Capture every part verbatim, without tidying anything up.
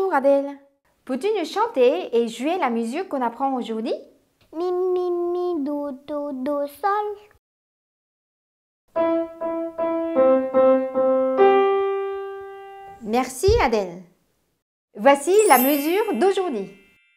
Bonjour Adèle. Peux-tu nous chanter et jouer la musique qu'on apprend aujourd'hui? Mi, mi, mi, do, do, do, sol. Merci Adèle. Voici la mesure d'aujourd'hui.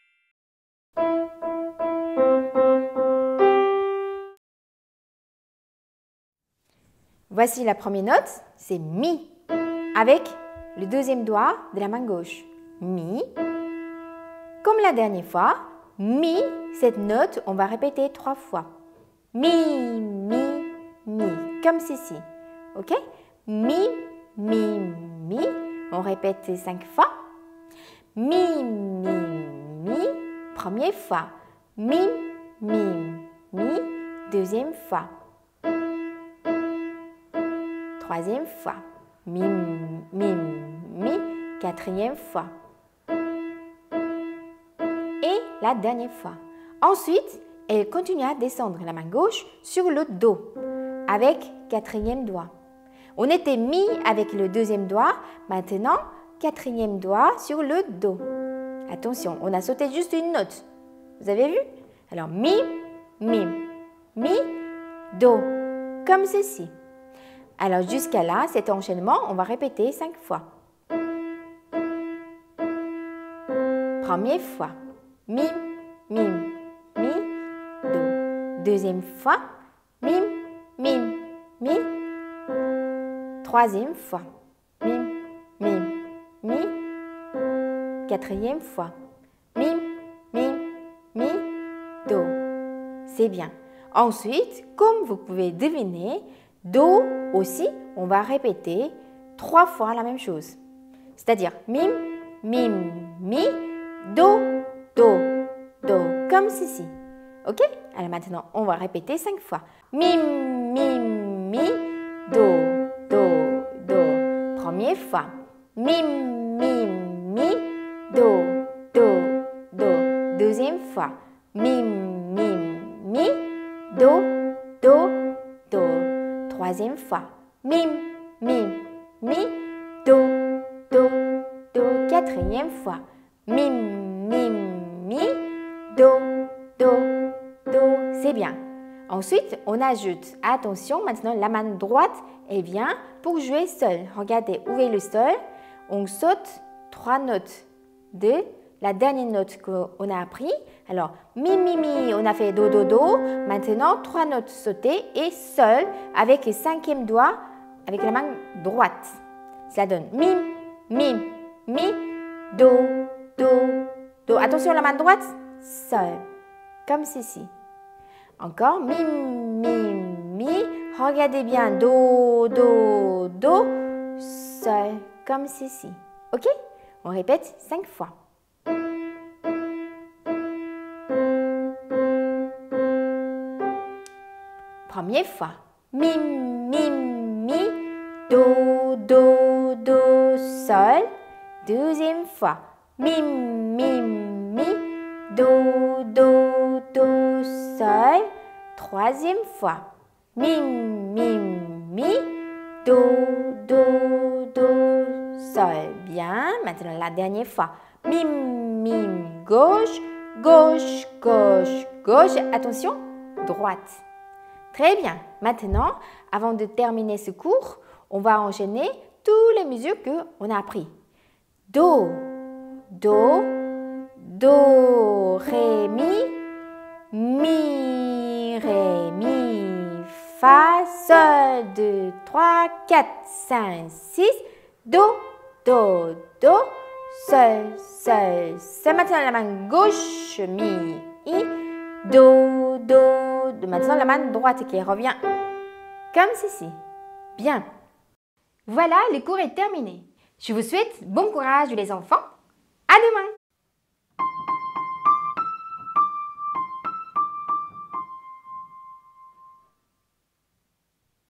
Voici la première note, c'est Mi, avec le deuxième doigt de la main gauche. Mi. Comme la dernière fois, Mi, cette note, on va répéter trois fois. Mi, mi, mi, comme ceci. Ok? Mi, mi, mi. On répète cinq fois. Mi, mi, mi. Première fois. Mi, mi, mi. Deuxième fois. Troisième fois. Mi, mi, mi. Quatrième fois. Et la dernière fois. Ensuite, elle continue à descendre la main gauche sur le Do avec quatrième doigt. On était Mi avec le deuxième doigt, maintenant quatrième doigt sur le Do. Attention, on a sauté juste une note. Vous avez vu? Alors Mi, Mi, Mi, Do, comme ceci. Alors jusqu'à là, cet enchaînement, on va répéter cinq fois. Première fois, Mi, Mi, Mi, Do. Deuxième fois, Mi, Mi, Mi. Troisième fois, Mi, Mi, Mi. Quatrième fois, Mi, Mi, Mi, Do. C'est bien. Ensuite, comme vous pouvez deviner, Do aussi, on va répéter trois fois la même chose. C'est-à-dire Mim, Mim, Mi, Do, Do, Do, comme ceci. Ok? Alors maintenant, on va répéter cinq fois. Mim, Mim, Mi, Do, Do, Do. Première fois. Mim, Mim, Mi, Do, Do, Do. Deuxième fois. Mim, Mim, Mi, Do, Do, Do. Troisième fois. Mim, Mim, Mi, Do, Do, Do. Quatrième fois. Mim, Mim, Mi, Do, Do, Do. C'est bien. Ensuite, on ajoute, attention, maintenant la main droite, elle vient pour jouer seule. Regardez, où est le sol? On saute trois notes de la dernière note qu'on a appris. Alors, Mi, Mi, Mi, on a fait Do, Do, Do. Maintenant, trois notes sautées et seul avec le cinquième doigt avec la main droite. Cela donne Mim, Mim, Mi, Do, Do, Do. Attention, la main droite, seul, comme ceci. Encore, Mi, Mi, Mi. Regardez bien, Do, Do, Do, seul, comme ceci. Ok? On répète cinq fois. Première fois. Mim, mim, mi, do, do, do, sol. Deuxième fois. Mim, mim, mi, do, do, do, sol. Troisième fois. Mim, mim, mi, do, do, do, sol. Bien. Maintenant la dernière fois. Mim, mim, gauche, gauche, gauche, gauche. Attention, droite. Très bien. Maintenant, avant de terminer ce cours, on va enchaîner toutes les mesures qu'on a appris. Do, Do, Do, Ré, Mi, Mi, Ré, Mi, Fa, Sol, deux, trois, quatre, cinq, six, Do, Do, Do, Sol, Sol, Sol. Maintenant, la main gauche, Mi, I, Do, Do, Do. Maintenant, la main droite qui revient comme ceci. Bien. Voilà, le cours est terminé. Je vous souhaite bon courage les enfants. À demain.